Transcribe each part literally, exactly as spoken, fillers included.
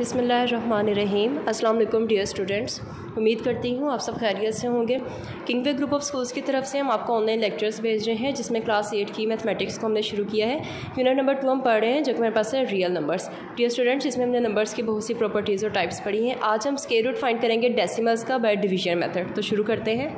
बिस्मिल्लाहिर्रहमानिर्रहीम। अस्सलाम वालेकुम डियर स्टूडेंट्स, उम्मीद करती हूँ आप सब खैरियत से होंगे। किंगवे ग्रुप ऑफ स्कूल्स की तरफ से हम आपको ऑनलाइन लेक्चर्स भेज रहे हैं, जिसमें क्लास एट की मैथमेटिक्स को हमने शुरू किया है। यूनिट नंबर टू हम पढ़ रहे हैं, जो कि मेरे पास है रियल नंबर्स। डियर स्टूडेंट्स, इसमें हमने नंबर्स की बहुत सी प्रॉपर्टीज़ और टाइप्स पढ़ी हैं। आज हम स्क्वायर रूट फाइंड करेंगे डेसिमल्स का बाय डिवीजन मेथड। तो शुरू करते हैं।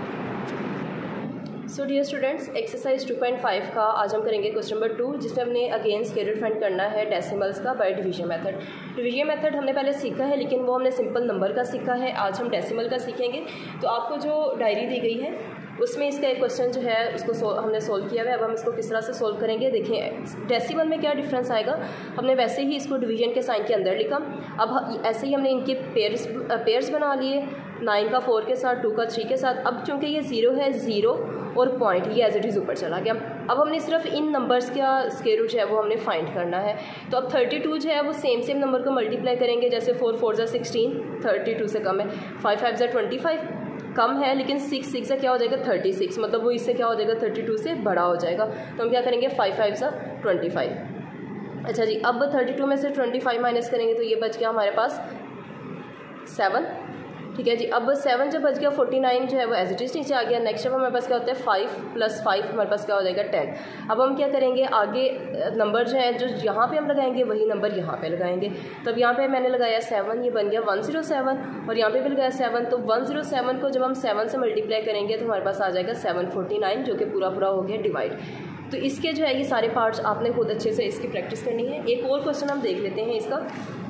So dear students, exercise two point five का आज हम करेंगे क्वेश्चन नंबर टू, जिसमें हमने अगेन स्क्वायर रूट फाइंड करना है डेसिमल्स का by division method. Division method हमने पहले सीखा है, लेकिन वो हमने सिंपल नंबर का सीखा है। आज हम डेसिमल का सीखेंगे। तो आपको जो डायरी दी गई है उसमें इसका एक क्वेश्चन जो है उसको सो, हमने सोल्व किया है। अब हम इसको किस तरह से सोल्व करेंगे देखिए। डेसिमल में क्या डिफरेंस आएगा, हमने वैसे ही इसको डिवीजन के साइन के अंदर लिखा। अब ऐसे ही हमने इनके पेयर्स पेयर्स बना लिए, नाइन का फोर के साथ, टू का थ्री के साथ। अब चूँकि ये ज़ीरो है, ज़ीरो और पॉइंट ये एज इट इज़ ऊपर चला गया। अब हमने सिर्फ इन नंबर्स का स्क्वायर रूट जो है वो हमने फाइंड करना है। तो अब थर्टी टू जो है वो सेम सेम नंबर को मल्टीप्लाई करेंगे। जैसे फोर फोर ज़ा सिक्सटीन, थर्टी टू से कम है। फाइव फाइव ज़ा ट्वेंटी फाइव, कम है, लेकिन सिक्स सिक्स से क्या हो जाएगा थर्टी सिक्स, मतलब वो इससे क्या हो जाएगा थर्टी टू से बड़ा हो जाएगा। तो हम क्या करेंगे, फाइव फाइव सा ट्वेंटी फाइव। अच्छा जी, अब थर्टी टू में से ट्वेंटी फाइव माइनस करेंगे तो ये बच गया हमारे पास सेवन। ठीक है जी, अब सेवन जब बच गया, फोर्टी नाइन जो है वो एज इट इज़ नीचे आ गया। नेक्स्ट जब हमारे पास क्या होता है, फाइव प्लस फाइव हमारे पास क्या हो जाएगा, टेन। अब हम क्या करेंगे, आगे नंबर जो है जो यहाँ पे हम लगाएंगे वही नंबर यहाँ पे लगाएंगे। तब यहाँ पे मैंने लगाया सेवन, ये बन गया वन ज़ीरो सेवन, और यहाँ पे भी लगाया सेवन। तो वन ज़ीरो सेवन को जब हम सेवन से मल्टीप्लाई करेंगे तो हमारे पास आ जाएगा सेवन फोर्टी नाइन, जो कि पूरा पूरा हो गया डिवाइड। तो इसके जो है ये सारे पार्ट्स आपने खुद अच्छे से इसकी प्रैक्टिस करनी है। एक और क्वेश्चन हम देख लेते हैं इसका।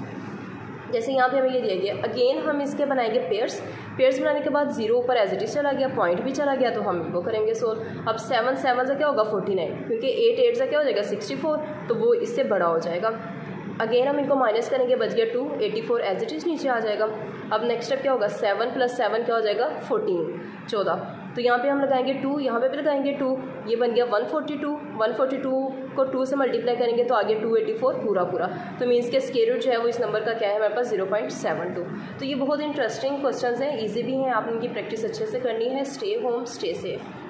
जैसे यहाँ पे हमें ये दिया गया, अगेन हम इसके बनाएंगे पेयर्स। पेयर्स बनाने के बाद जीरो ऊपर एज इट इज चला गया, पॉइंट भी चला गया, तो हम वो करेंगे सोल्व। अब सेवन सेवन से क्या होगा फोर्टी नाइन, क्योंकि एट एट से क्या हो जाएगा सिक्सटी फोर, तो वो इससे बड़ा हो जाएगा। अगेन हम इनको माइनस करेंगे, बच गया two, eighty four as it is नीचे आ जाएगा। अब नेक्स्ट स्टेप क्या होगा, सेवन प्लस सेवन क्या हो जाएगा फोर्टीन, चौदह। तो यहाँ पे हम लगाएंगे टू, यहाँ पे भी लगाएंगे टू, ये बन गया one forty two. One forty two को टू से मल्टीप्लाई करेंगे तो आगे टू एटी फोर पूरा पूरा। तो मीन्स के स्क्वायर रूट जो है वो इस नंबर का क्या है हमारे पास ज़ीरो पॉइंट सेवन टू। तो ये बहुत इंटरेस्टिंग क्वेश्चंस हैं, इजी भी हैं, आप इनकी प्रैक्टिस अच्छे से करनी है। Stay home, stay safe.